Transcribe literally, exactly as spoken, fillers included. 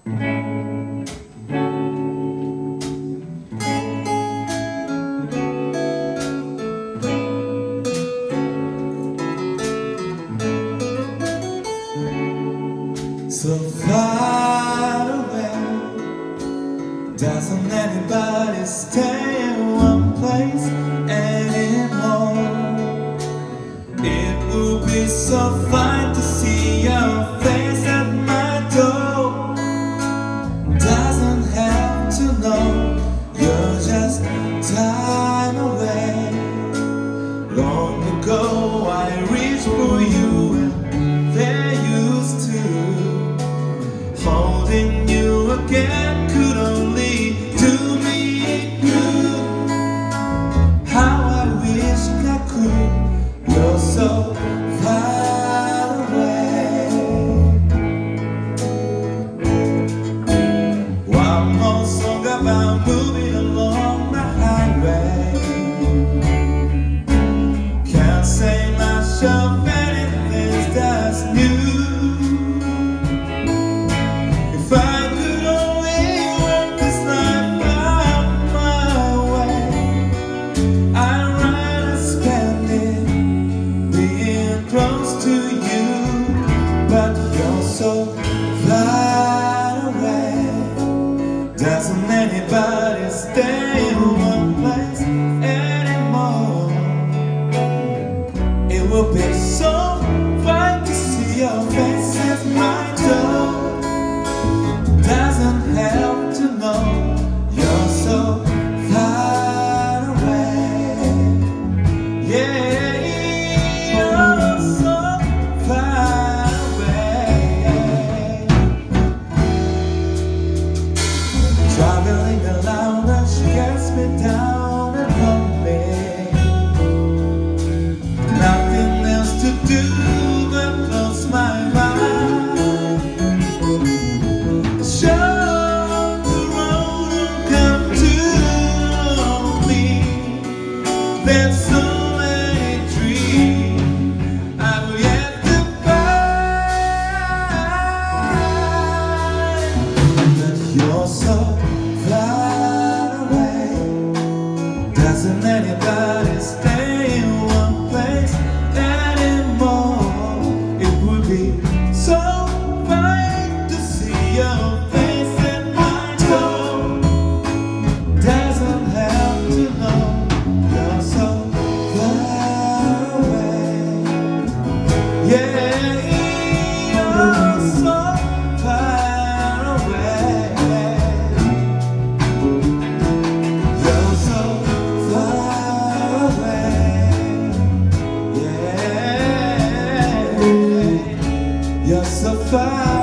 So far away, doesn't anybody stay in one place anymore? It would be so fine to see your face at my door. Doesn't have to know you're just time away. Long ago I reached for you and they're used to holding you again could only do me good. How I wish I could. You're so far away. One more song about moving along the highway. Can't say much of anything that's new. If I could only work this life out my way, I'd rather spend it being close to you. But you're so far away. Doesn't anybody stay in one place anymore? It will be so fine to see your face at my door. Doesn't have to know you're so far away. Yeah, you're so far away. Traveling alone, and she gets me down and lonely. Nothing else to do but close my mind. There's so many dreams I've yet to find. But you're so far away. Doesn't anybody stay in one place anymore? It would be so fine to see your face at my door. Doesn't have to know. Yeah, you're so far away. You're so far away. Yeah, you're so far.